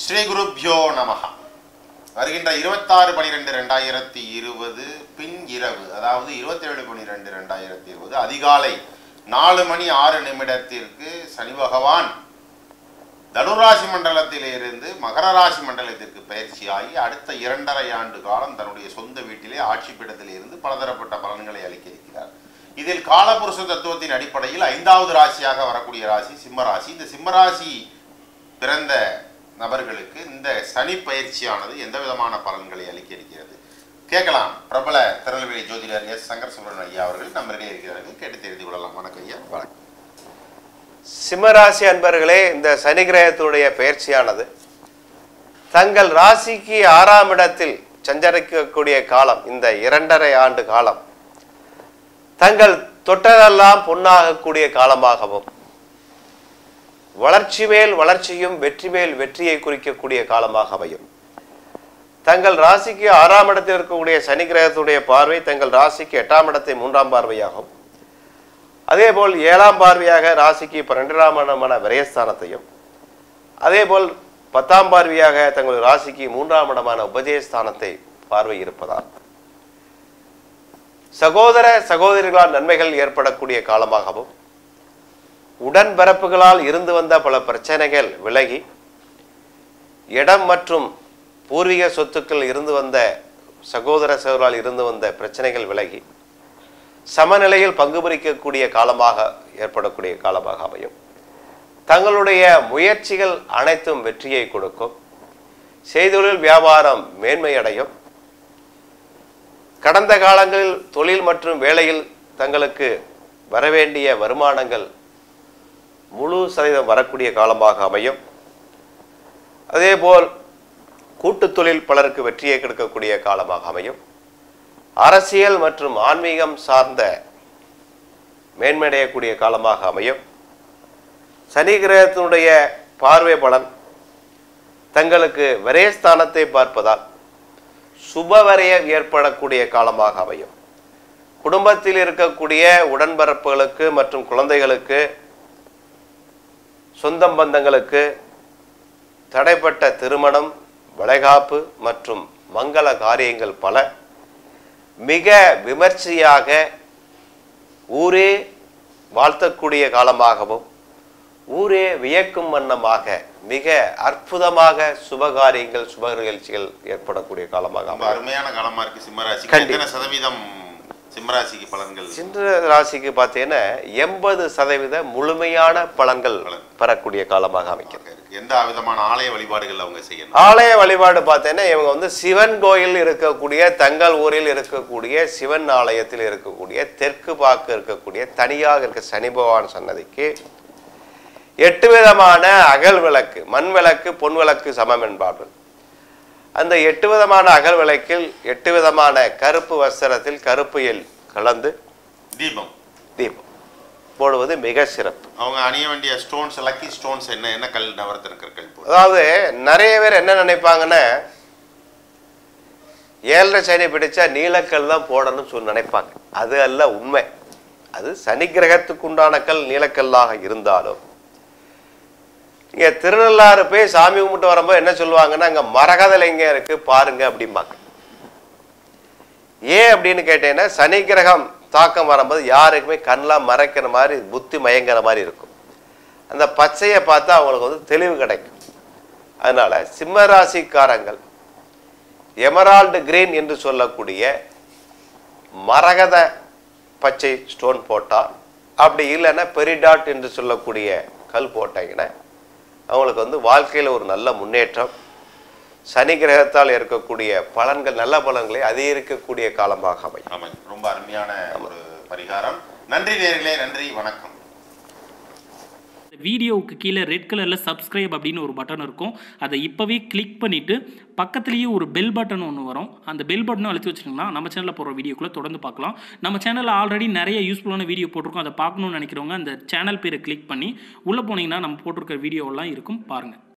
ஸ்ரீ குருப்யோ நமஹ. வருகின்ற 26/12/2020 பின் இரவு, அதாவது 27/12/2020 அதிகாலை 4:06 சனி பகவான் தனுராசி மண்டலத்திலிருந்து மகர ராசி மண்டலத்திற்கு பயிற்சியாகி அடுத்த 2.5 ஆண்டு காலம் தன்னுடைய சொந்த வீட்டிலே ஆட்சி பீடத்தில் இருந்து பலதரப்பட்ட பலன்களை அளிக்க இருக்கிறார். இதில் காலபுருஷ தத்துவத்தின் அடிப்படையில் 5வது ராசியாக வரக்கூடிய ராசி சிம்மராசி. இந்த சிம்மராசி பிறந்த நபர்களுக்கு இந்த சனி பயிற்சியானது எந்த விதமான பலன்களை அளிக்க இருக்கிறது கேட்கலாம். பிரபல திருநெல்வேலி ஜோதிடர் எஸ் சங்கர் சுப்ரமணியன் ஐயா அவர்கள் நம்மிடையே இருக்கிறார்கள். கேட்டு தெரிந்து கொள்ளலாம். வணக்கம் ஐயா. வணக்கம். சிம்மராசி அன்பர்களே, இந்த சனி கிரகத்துடைய பயிற்சியானது தங்கள் ராசிக்கு 6ஆம் இடத்தில் சஞ்சரிக்கக்கூடிய காலம். இந்த 2.5 ஆண்டு காலம் தங்கள் தொட்டதெல்லாம் பொன்னாகக்கூடிய காலமாகவும், வளர்ச்சி மேல் வளர்ச்சியும் வெற்றி மேல் வெற்றியை குறிக்கக்கூடிய காலமாக அமையும். தங்கள் ராசிக்கு 6ஆம் இடத்தில் இருக்கக்கூடிய சனி கிரகத்துடைய பார்வை தங்கள் ராசிக்கு 8ஆம் இடத்தை 3ஆம் பார்வையாகும். அதேபோல் 7ஆம் பார்வையாக ராசிக்கு 12ஆம் இடமான விரயஸ்தானத்தையும், அதேபோல் 10ஆம் பார்வையாக தங்கள் ராசிக்கு 3ஆம் இடமான உபஜயஸ்தானத்தை பார்வை இருப்பதால் சகோதர சகோதரிகளால் நன்மைகள் ஏற்படக்கூடிய காலமாகவும், உடன்பிறப்புகளால் இருந்து வந்த பல பிரச்சனைகள் விலகி, இடம் மற்றும் பூர்வீக சொத்துக்கள் இருந்து வந்த சகோதர சகோதரால் இருந்து வந்த பிரச்சனைகள் விலகி சமநிலையில் பங்கு பிரிக்கக்கூடிய காலமாக ஏற்படக்கூடிய காலமாக அமையும். தங்களுடைய முயற்சிகள் அனைத்தும் வெற்றியை கொடுக்கும். செய்தொழில் வியாபாரம் மேன்மையடையும். கடந்த காலங்களில் தொழில் மற்றும் வேலையில் தங்களுக்கு வரவேண்டிய வருமானங்கள் முழு சதவீதம் வரக்கூடிய காலமாக அமையும். அதேபோல் கூட்டு தொழில் பலருக்கு வெற்றியை கொடுக்கக்கூடிய காலமாக அமையும். அரசியல் மற்றும் ஆன்மீகம் சார்ந்த மேன்மையடையக்கூடிய காலமாக அமையும். சனி கிரகத்தினுடைய பார்வை பலன் தங்களுக்கு விரயஸ்தானத்தை பார்ப்பதால் சுபவரயம் ஏற்படக்கூடிய காலமாக அமையும். குடும்பத்தில் இருக்கக்கூடிய உடன்பிறப்புகளுக்கு மற்றும் குழந்தைகளுக்கு, சொந்தம் பந்தங்களுக்கு தடைப்பட்ட திருமணம், வளைகாப்பு மற்றும் மங்கள காரியங்கள் பல மிக விமர்சையாக ஊரே வாழ்த்தக்கூடிய காலமாகவும், ஊரே வியக்கும் வண்ணமாக மிக அற்புதமாக சுபகாரியங்கள் சுப நிகழ்ச்சிகள் ஏற்படக்கூடிய காலமாக அருமையான காலமா இருக்கு. சிம்மராசி எத்தனை சதவீதம் சிம்மராசிக்கு பலன்கள்? சிம்ம ராசிக்கு பார்த்தீங்கன்னா 80% முழுமையான பலன்கள் பெறக்கூடிய காலமாக அமைக்கிறது. எந்த விதமான ஆலய வழிபாடுகள் அவங்க செய்யணும்? ஆலய வழிபாடு பார்த்தீங்கன்னா இவங்க சிவன் கோயில் இருக்கக்கூடிய, தங்கள் ஊரில் இருக்கக்கூடிய சிவன் ஆலயத்தில் இருக்கக்கூடிய தெற்கு பார்க்க இருக்கக்கூடிய தனியாக இருக்க சனி பகவான் சன்னதிக்கு 8 விதமான அகல் விளக்கு, மண் விளக்கு, பொன் விளக்கு சமம் என்பார்கள். அந்த 8 விதமான அகல் விளக்கில் 8 விதமான கருப்பு வஸ்திரத்தில் கருப்பு எல் கலந்து தீபம் போடுவது மிக சிறப்பு. அவங்க அணிய வேண்டிய ஸ்டோன்ஸ், லக்கி ஸ்டோன்ஸ் என்ன கல்? நவரத்தின கற்கள். அதாவது நிறைய பேர் என்ன நினைப்பாங்கன்னா, 7.5 சனி பிடிச்சா நீலக்கல் தான் போடணும்னு சொல்லி நினைப்பாங்க. அது அல்ல உண்மை. அது சனி கிரகத்துக்கு உண்டான கல் நீலக்கல்லாக இருந்தாலும், இங்கே திருநள்ளாறு போய் சாமி கும்பிட்டு வரும்போது என்ன சொல்லுவாங்கன்னா, அங்கே மரகதலைங்க இருக்கு பாருங்க அப்படிம்பாங்க. ஏன் அப்படின்னு கேட்டீங்கன்னா, சனி கிரகம் தாக்கம் வரும்போது யாருக்குமே கண்ணெலாம் மறைக்கிற மாதிரி, புத்தி மயங்கிற மாதிரி இருக்கும். அந்த பச்சையை பார்த்தா அவங்களுக்கு தெளிவு கிடைக்கும். அதனால சிம்மராசிக்காரங்கள் எமரால்டு கிரீன் என்று சொல்லக்கூடிய மரகத பச்சை ஸ்டோன் போட்டால், அப்படி இல்லைன்னா பெரிடாட் என்று சொல்லக்கூடிய கல் போட்டாங்கன்னா அவங்களுக்கு வாழ்க்கையில் ஒரு நல்ல முன்னேற்றம், சனி கிரகத்தால் இருக்கக்கூடிய பலன்கள், நல்ல பலன்களை அதிகரிக்கக்கூடிய காலமாக அமையும். ரொம்ப அருமையான ஒரு பரிகாரம். நன்றி நேயர்களே, நன்றி, வணக்கம். வீடியோவுக்கு கீழே ரெட் கலரில் சப்ஸ்கிரைப் அப்படின்னு ஒரு பட்டன் இருக்கும். அதை இப்போவே கிளிக் பண்ணிவிட்டு பக்கத்துலேயே ஒரு பெல் பட்டன் ஒன்று வரும். அந்த பெல் பட்டனும் அழுத்தி வச்சுருங்கன்னா நம்ம சேனலில் போகிற வீடியோக்குள்ளே தொடர்ந்து பார்க்கலாம். நம்ம சேனலில் ஆல்ரெடி நிறைய யூஸ்ஃபுல்லான வீடியோ போட்டிருக்கோம். அதை பார்க்கணுன்னு நினைக்கிறவங்க அந்த சேனல் பேரை கிளிக் பண்ணி உள்ளே போனீங்கன்னா நம்ம போட்டிருக்கிற வீடியோவெல்லாம் இருக்கும், பாருங்கள்.